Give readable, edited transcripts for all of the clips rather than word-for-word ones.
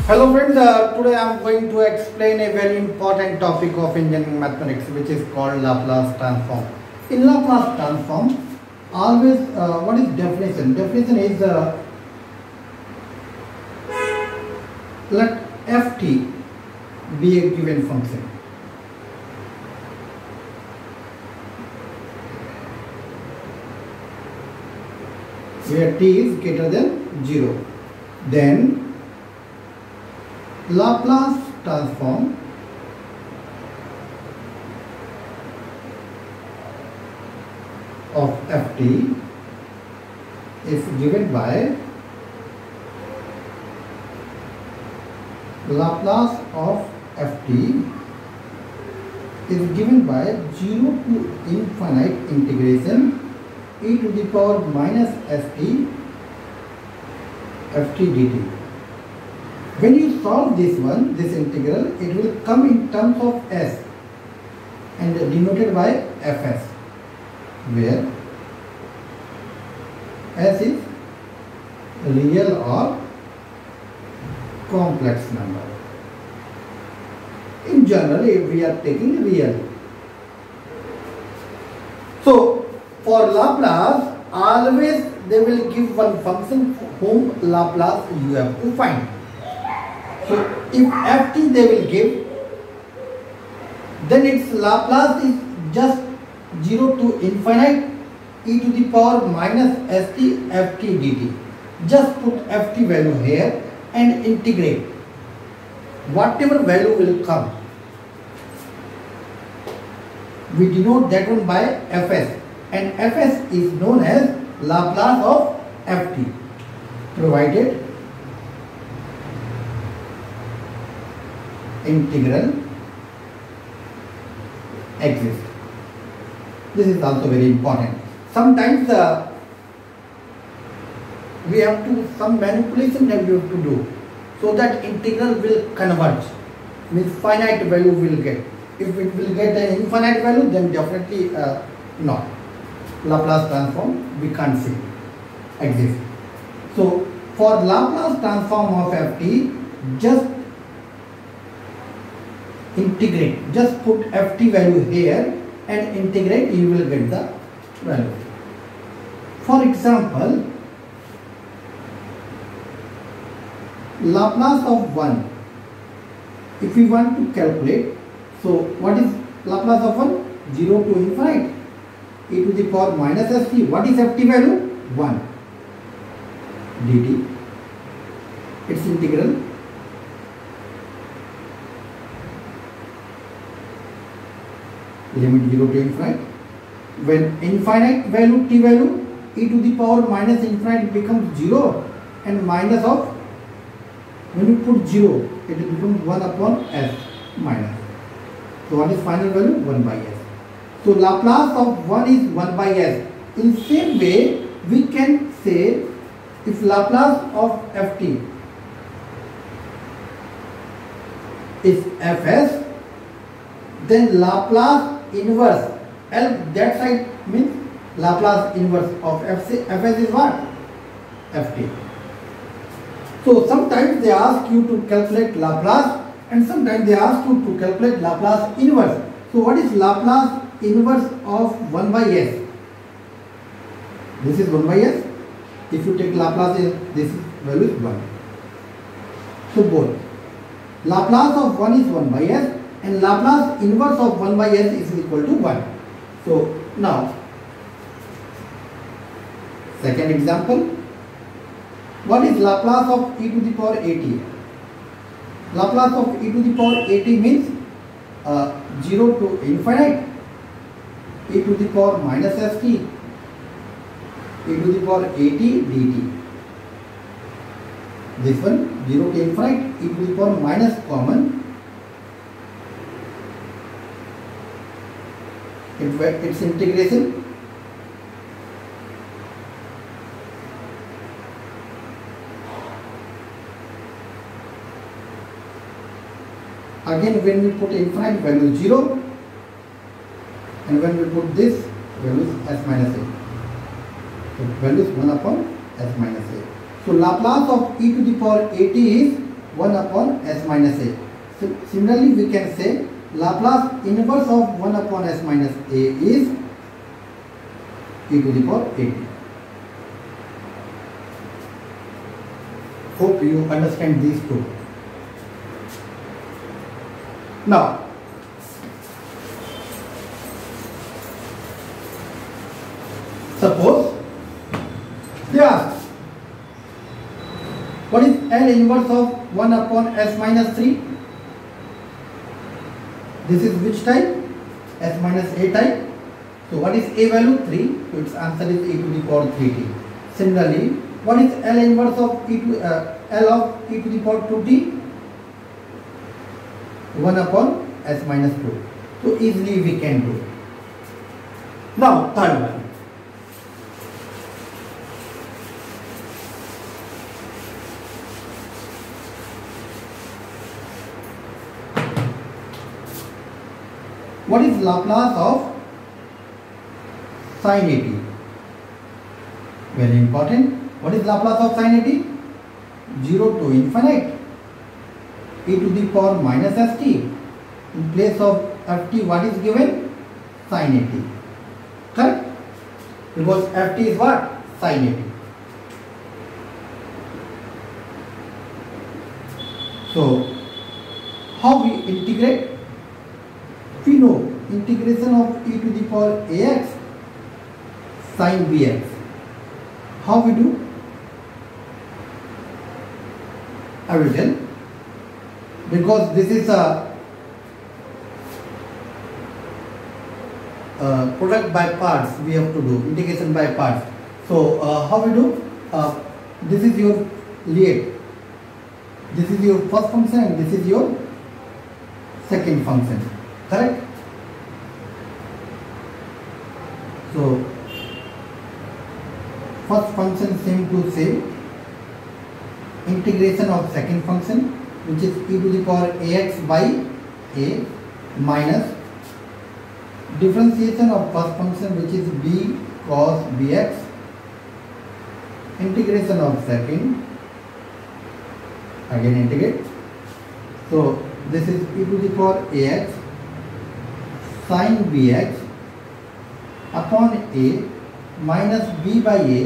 Hello friends, today I am going to explain a very important topic of engineering mathematics, which is called Laplace transform. In Laplace transform, always what is definition? Definition is let ft be a given function. Where t is greater than 0, then Laplace transform of ft is given by Laplace of ft is given by 0 to infinite integration e to the power minus ft dt. When you solve this one, this integral, it will come in terms of s and denoted by fs, where s is real or complex number. In general, if we are taking real. So, for Laplace, always they will give one function whom Laplace you have to find. So, if ft they will give, then its Laplace is just 0 to infinite e to the power minus st ft dt. Just put ft value here and integrate. Whatever value will come, we denote that one by fs, and fs is known as Laplace of ft, provided integral exists. This is also very important. Sometimes we have to, some manipulation that we have to do so that integral will converge, means finite value will get. If it will get an infinite value, then definitely not. Laplace transform we can't see exist. So for Laplace transform of ft, just integrate, just put ft value here and integrate, you will get the value. For example, Laplace of 1, if we want to calculate, so what is Laplace of 1? 0 to infinite e to the power minus st. What is ft value? 1 dt. Its integral limit 0 to infinite. When infinite value t value, e to the power minus infinite becomes 0, and minus of, when you put 0, it becomes 1 upon s minus. So what is final value? 1 by s. So Laplace of 1 is 1 by s. In same way, we can say if Laplace of ft is fs, then Laplace inverse, that side means Laplace inverse of fs is what? ft. So sometimes they ask you to calculate Laplace, and sometimes they ask you to calculate Laplace inverse. So what is Laplace inverse of 1 by s? This is 1 by s. If you take Laplace, this value is 1. So both Laplace of 1 is 1 by s, and Laplace inverse of 1 by s is equal to 1. So now, second example, what is Laplace of e to the power 80? Laplace of e to the power 80 means 0 to infinite e to the power minus st e to the power 80 dt. This one 0 to infinite e to the power minus common, its integration again, when we put infinite value 0, and when we put this value is s minus a. So value is 1 upon s minus a. So Laplace of e to the power 80 is 1 upon s minus a. So similarly we can say Laplace inverse of 1 upon s minus a is e to the power at. Hope you understand these two. Now suppose they ask what is L inverse of 1 upon s minus 3? This is which type? S minus a type. So what is a value? 3. So its answer is e to the power 3t. Similarly, what is L inverse of L of e to the power 2t? 1 upon s minus 2. So easily we can do. Now third one. What is Laplace of sin 80? Very important. What is Laplace of sin 80? 0 to infinite e to the power minus st. In place of ft, what is given? Sin 80. Correct? Because ft is what? Sin 80. So, how we integrate? We know integration of e to the power ax sin bx. How we do? I will tell. Because this is a product by parts, we have to do integration by parts. So how we do? This is your liet. This is your first function and this is your second function. Correct? So first function same to same. Integration of second function, which is e to the power ax by a, minus differentiation of first function, which is b cos bx, integration of second, again integrate. So this is e to the power ax sin bx upon a minus b by a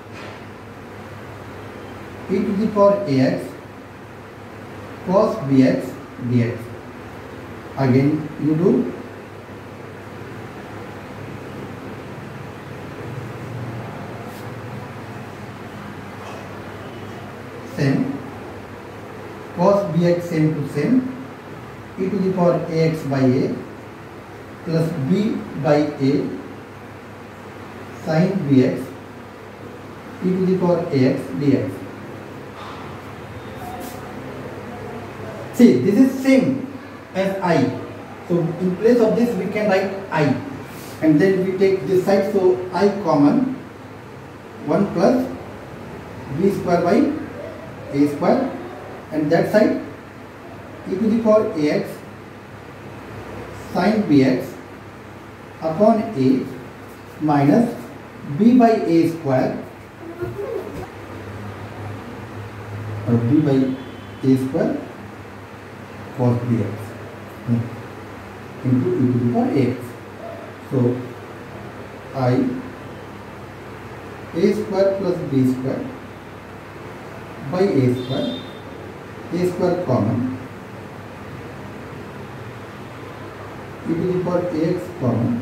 e to the power ax cos bx dx. Again you do same, cos bx same to same, e to the power ax by a plus b by a sin bx e to the power ax dx. See, this is same as I. So in place of this we can write I, and then we take this side, so I common, 1 plus b square by a square, and that side e to the power ax sin bx upon a minus b by a square or b by a square cos bx into e to the power ax. So I a square plus b square by a square common, e to the power ax common,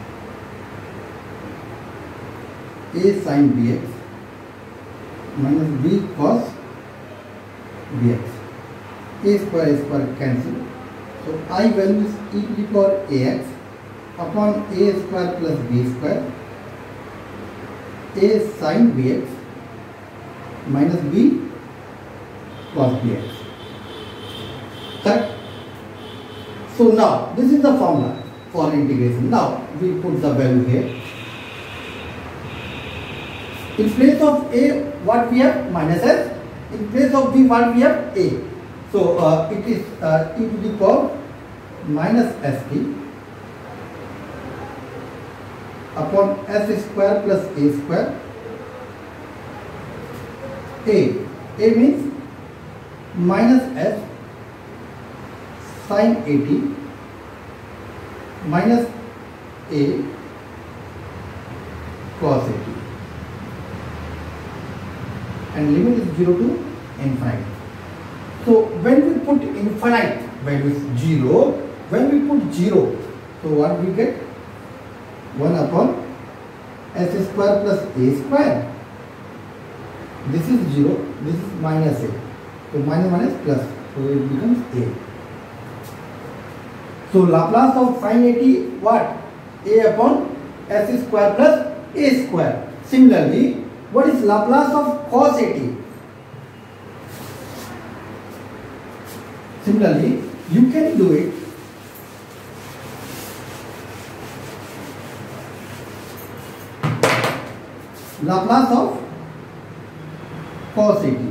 a sin bx minus b cos bx. A square cancel. So I value is e to the power ax upon a square plus b square, a sin bx minus b cos bx. Correct? So now this is the formula for integration. Now we put the value here. In place of a, what we have? Minus s. In place of b, what we have? A. So it is e to the power minus st upon s square plus a square. A means minus s sin 80 minus a cos 80, and limit is 0 to infinite. So when we put infinite value is 0, when we put 0, so what we get? 1 upon s square plus a square. This is 0, this is minus a. So minus minus plus, so it becomes a. So Laplace of sin 80 what? A upon s square plus a square. Similarly, what is Laplace of cos 80? Similarly, you can do it. Laplace of cos 80.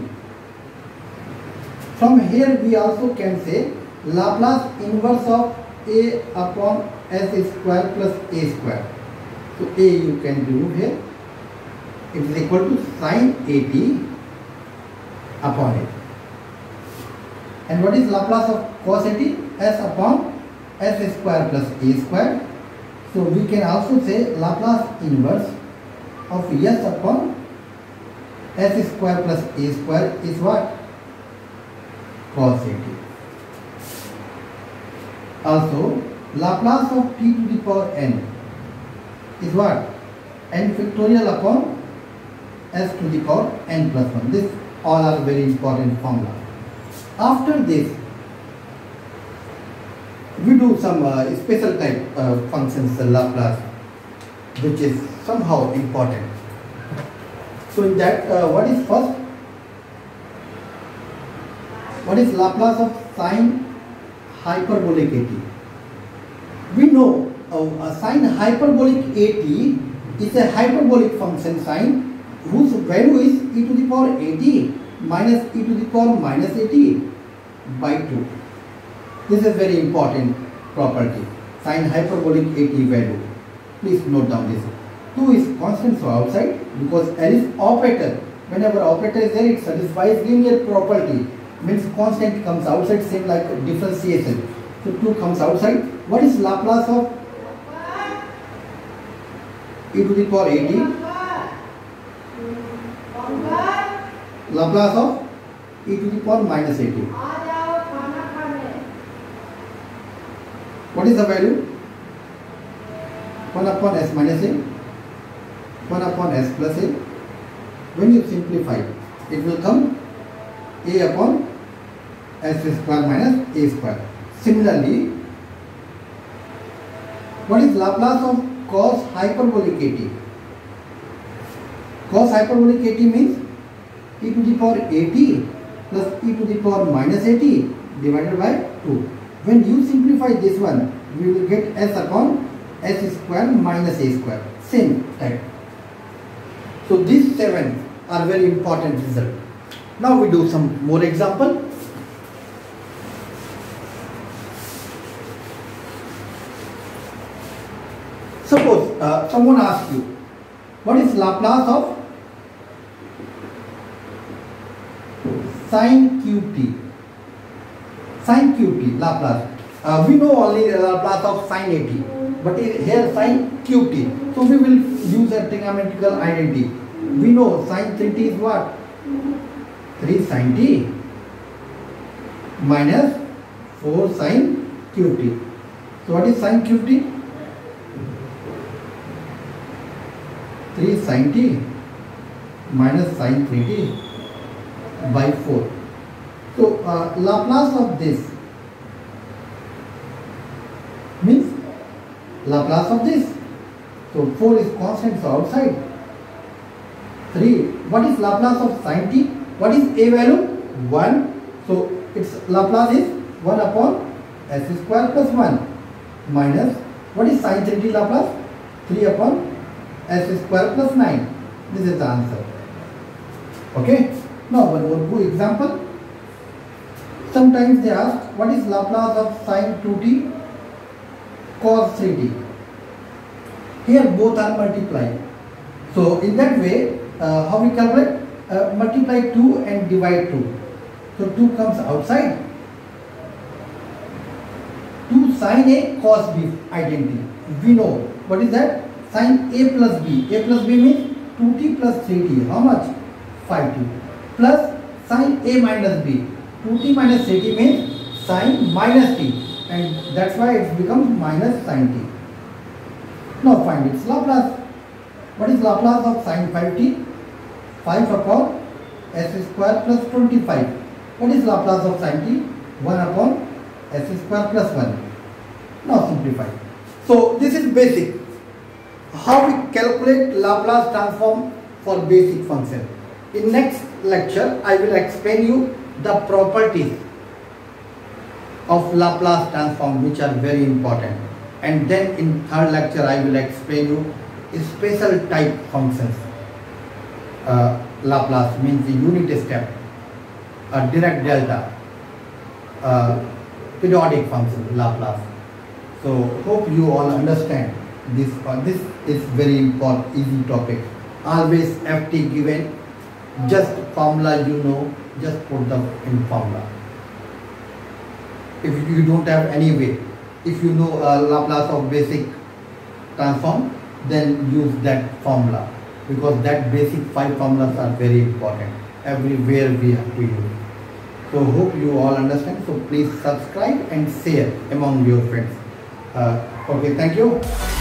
From here we also can say Laplace inverse of a upon s square plus a square. So a you can remove here. It is equal to sin 80 upon it. And what is Laplace of cos 80? S upon s square plus a square. So we can also say Laplace inverse of s upon s square plus a square is what? Cos 80. Also, Laplace of t to the power n is what? N factorial upon s to the power n plus 1. This all are very important formula. After this, we do some special type functions Laplace, which is somehow important. So in that, what is first? What is Laplace of sine hyperbolic 80? We know a sine hyperbolic 80 is a hyperbolic function sine whose value is e to the power 80 minus e to the power minus 80 by 2. This is very important property. Sine hyperbolic 80 value. Please note down this. 2 is constant, so outside, because L is operator. Whenever operator is there, it satisfies linear property. Means constant comes outside, same like differentiation. So 2 comes outside. What is Laplace of e to the power 80? Laplace of e to the power minus 80. What is the value? 1 upon s minus a, 1 upon s plus a. When you simplify, it will come a upon s square minus a square. Similarly, what is Laplace of cos hyperbolic 80? Cos hyperbolic 80 means e to the power 80 plus e to the power minus 80 divided by 2. When you simplify this one, we will get s upon s square minus a square. Same type. So these 7 are very important result. Now we do some more example. Suppose someone asks you, what is Laplace of sin qt? Sin qt, Laplace. We know only Laplace of sin 80, but here sin qt. So we will use a trigonometrical identity. We know sin 3t is what? 3 sin t minus 4 sin qt. So what is sin qt? 3 sin t minus sin 3t by 4. So Laplace of this means Laplace of this. So 4 is constant, so outside. 3. What is Laplace of sin t? What is a value? 1. So its Laplace is 1 upon s square plus 1 minus, what is sin 3t Laplace? 3 upon s square plus 9. This is the answer. Okay. Now one more good example. Sometimes they ask, what is Laplace of sin 2t cos 3t? Here both are multiplied. So in that way, how we calculate? Multiply 2 and divide 2. So 2 comes outside. 2 sin A cos B identity. We know what is that? Sin A plus B. A plus B means 2t plus 3t. How much? 5t. Plus sin A minus B. 2t minus 3t means sin minus t. And that's why it becomes minus sin t. Now find its Laplace. What is Laplace of sin 5t? 5 upon s square plus 25. What is Laplace of sin t? 1 upon s square plus 1. Now simplify. So this is basic. How we calculate Laplace transform for basic function. In next lecture, I will explain you the properties of Laplace transform, which are very important. And then in third lecture, I will explain you special type functions. Laplace means the unit step, direct delta, periodic function, Laplace. So hope you all understand this. This is very important, easy topic. Always ft given, just formula you know, just put them in formula. If you don't have any way, if you know Laplace of basic transform, then use that formula, because that basic 5 formulas are very important. Everywhere we have to use. So hope you all understand. So please subscribe and share among your friends. Okay, thank you.